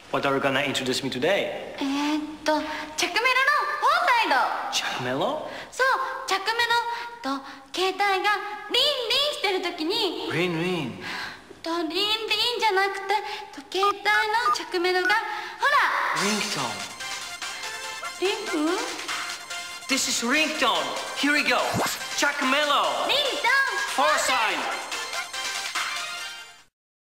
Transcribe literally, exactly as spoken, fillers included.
What are you gonna introduce me today? えーっと着メロのフォーサイド。 着メロ？ そう、着メロと携帯がリンリンしてる時にリンリンとリンリンじゃなくてと携帯の着メロがほらリントリンク This is ringtone. Here we go. Chuck Mello. Ringtone. Foresight.